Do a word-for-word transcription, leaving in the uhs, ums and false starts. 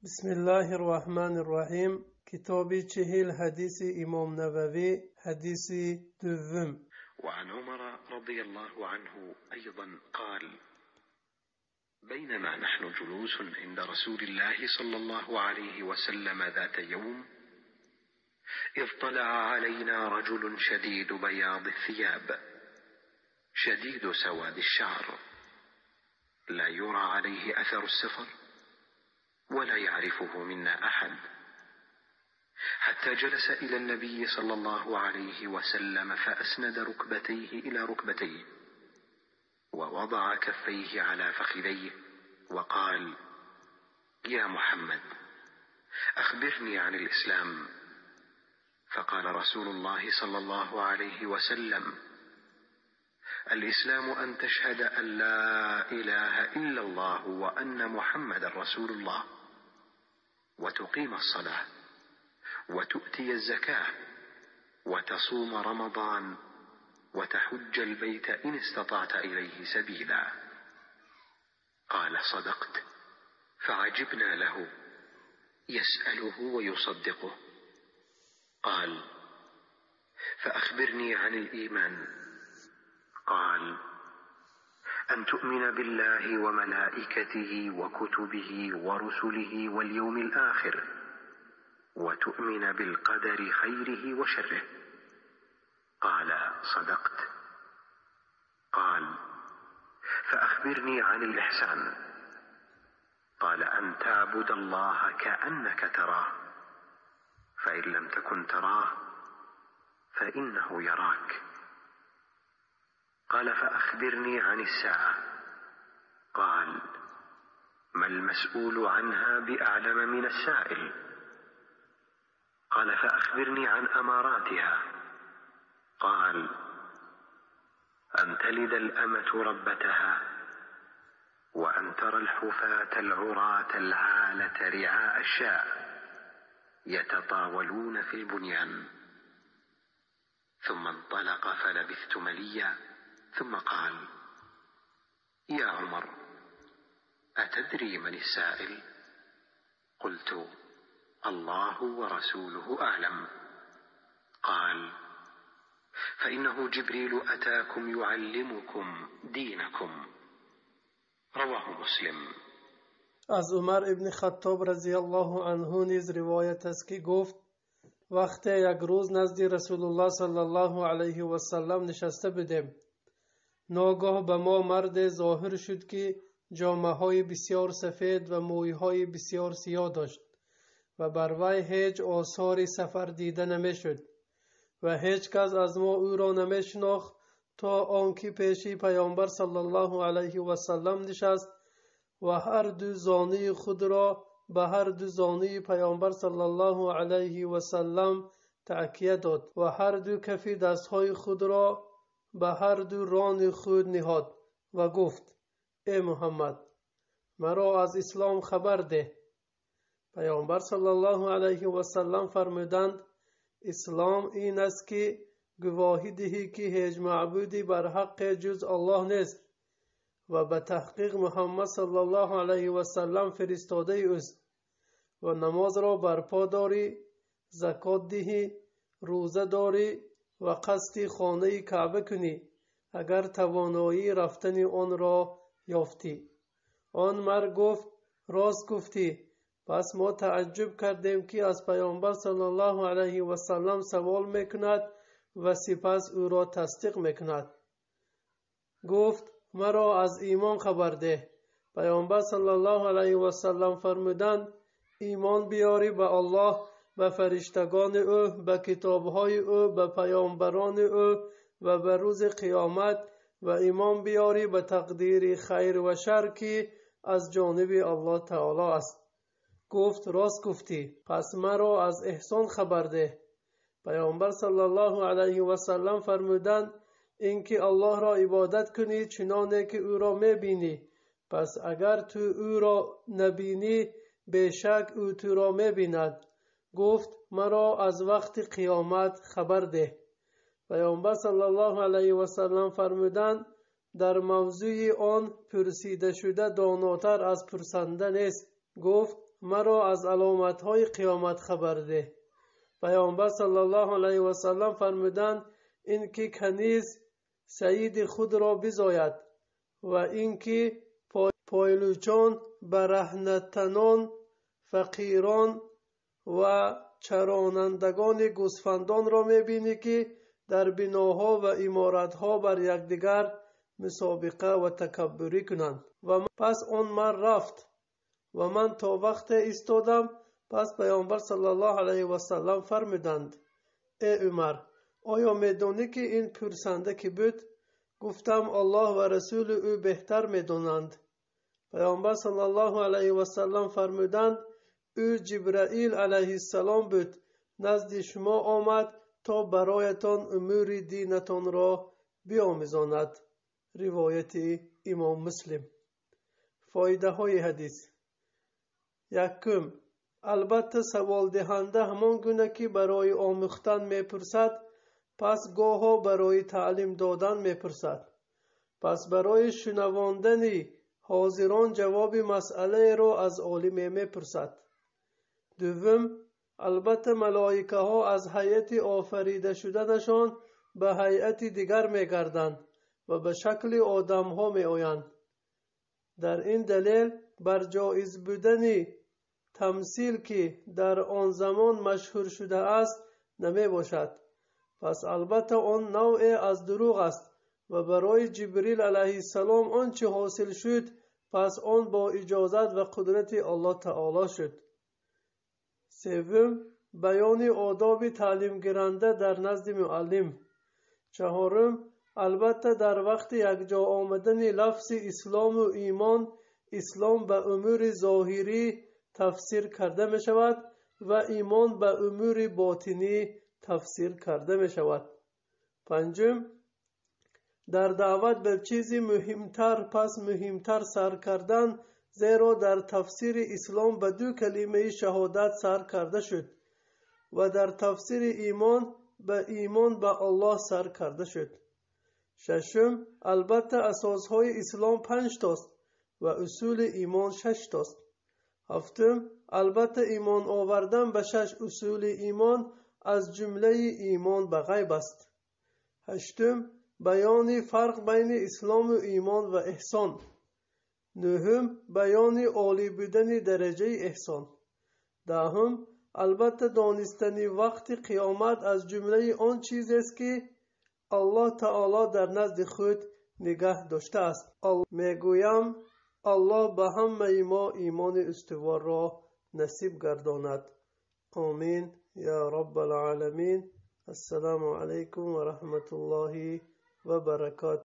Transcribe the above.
بسم الله الرحمن الرحيم. كتابي چهل حديث إمام نووي حديث دوم. وعن عمر رضي الله عنه أيضا قال: بينما نحن جلوس عند رسول الله صلى الله عليه وسلم ذات يوم، إذ طلع علينا رجل شديد بياض الثياب شديد سواد الشعر، لا يرى عليه أثر السفر ولا يعرفه منا أحد، حتى جلس إلى النبي صلى الله عليه وسلم فأسند ركبتيه إلى ركبتيه ووضع كفيه على فخذيه وقال: يا محمد، أخبرني عن الإسلام. فقال رسول الله صلى الله عليه وسلم: الإسلام أن تشهد أن لا إله إلا الله وأن محمد رسول الله، وتقيم الصلاة، وتؤتي الزكاة، وتصوم رمضان، وتحج البيت إن استطعت إليه سبيلا. قال: صدقت. فعجبنا له، يسأله ويصدقه. قال: فأخبرني عن الإيمان. قال: أن تؤمن بالله وملائكته وكتبه ورسله واليوم الآخر، وتؤمن بالقدر خيره وشره. قال: صدقت. قال: فأخبرني عن الإحسان. قال: أن تعبد الله كأنك تراه، فإن لم تكن تراه فإنه يراك. قال: فأخبرني عن الساعة. قال: ما المسؤول عنها بأعلم من السائل. قال: فأخبرني عن أماراتها. قال: أن تلد الأمة ربتها، وأن ترى الحفاة العراة العالة رعاء الشاء يتطاولون في البنيان. ثم انطلق فلبثت مليا، ثم قال: يا عمر، أتدري من السائل؟ قلت: الله ورسوله أعلم. قال: فإنه جبريل أتاكم يعلمكم دينكم. رواه مسلم. از عمر ابن خطاب رضی الله عنه نیز روایت است که گفت: وقتی یک روز نزد رسول الله صلی الله علیه و سلم نشسته بودیم، ناگاه به ما مرد ظاهر شد که جامه های بسیار سفید و موی های بسیار سیاه داشت و بر وی هیچ آثار سفر دیده نمی شد و هیچ کس از ما او را نمی شناخت تا آنکه پیش پیامبر صلی الله علیه و سلم نشست و هر دو زانوی خود را به هر دو زانوی پیامبر صلی الله علیه و سلم تکیه داد و هر دو کف دستهای خود را به هر دو ران خود نهاد و گفت: ای محمد، مرا از اسلام خبر ده. پیامبر صلی الله علیه و سلم فرمودند: اسلام این است که گواهی دهی که هیچ معبودی بر حق جز الله نیست و به تحقیق محمد صلی الله علیه و سلم فرستاده اوست و نماز را برپا داری، زکات دهی، روزه داری و قصد خانه کعبه کنی اگر توانایی رفتن آن را یافتی. آن مرد گفت: راست گفتی. پس ما تعجب کردیم که از پیامبر صلی الله علیه و سلم سوال میکند و سپس او را تصدیق میکند. گفت: مرا از ایمان خبر ده. پیامبر صلی الله علیه و سلم فرمودند: ایمان بیاری به الله، به فرشتگان او، به کتابهای او، به پیامبران او و به روز قیامت، و ایمان بیاری به تقدیر خیر و شر که از جانب الله تعالی است. گفت: راست گفتی. پس مرا از احسان خبر ده. پیامبر صلی الله علیه و سلم فرمودند: اینکه الله را عبادت کنی چنانه که او را میبینی، پس اگر تو او را نبینی بیشک او تو را میبیند. گفت: مرا از وقت قیامت خبر ده. پیامبر صلی الله علیه و سلم فرمودند: در موضوع آن پرسیده شده داناتر از پرسنده نیست. گفت: مرا از علامت های قیامت خبر ده. پیامبر صلی الله علیه و سلم فرمودند اینکه کنیز سید خود را بزاید و اینکه پایلوچان، برهنه‌تنان، فقیران و چرانندگان گوسفندان را میبینی که در بناها و عمارتها بر یکدیگر مسابقه و تکبری کنند. و پس آن مرد رفت و من تا وقت ایستادم. پس پیامبر صلی الله علیه و سلم فرمودند ای عمر، آیا میدانی که این پرسنده کی بود؟ گفتم الله و رسول او بهتر میدانند. پیامبر صلی الله علیه و سلم فرمودند او جبرائیل علیه السلام بود، نزد شما آمد تا برایتان امور دینتان را بیاموزاند. روایت امام مسلم. فایده های حدیث: یکم، البته سوال دهنده همان گونه که برای آموختن میپرسد، پس گاها برای تعلیم دادن میپرسد. پس برای شنواندن حاضران جواب مسئله را از عالم میپرسد. دوم، البته ملائکه ها از هیئت آفریده شدنشان به هیئت دیگر میگردند و به شکل آدم ها می آیند. در این دلیل بر جایز بودن تمثیل که در آن زمان مشهور شده است نمی باشد. پس البته آن نوع از دروغ است و برای جبریل علیه السلام آنچه حاصل شد پس آن با اجازت و قدرت الله تعالی شد. سوم، بیان آداب تعلیم گیرنده در نزد معلم. چهارم، البته در وقت یکجا آمدن لفظ اسلام و ایمان، اسلام به امور ظاهری تفسیر کرده می شود و ایمان به امور باطنی تفسیر کرده می شود. پنجم، در دعوت به چیزی مهمتر پس مهمتر سر کردن، زیرا در تفسیر اسلام به دو کلمه شهادت سر کرده شد و در تفسیر ایمان به ایمان به الله سر کرده شد. ششم، البته اساسهای اسلام پنج تاست و اصول ایمان شش تاست. هفتم، البته ایمان آوردن به شش اصول ایمان از جمله ایمان به غیب است. هشتم، بیان فرق بین اسلام و ایمان و احسان. نهم، بیان عالی بودن درجه احسان. دهم، البته دانستن وقت قیامت از جمله آن چیز است که الله تعالی در نزد خود نگه داشته است. میگویم الله به همه ما ایمان استوار را نصیب گرداند. آمین یا رب العالمین. السلام علیکم و رحمت الله و برکاته.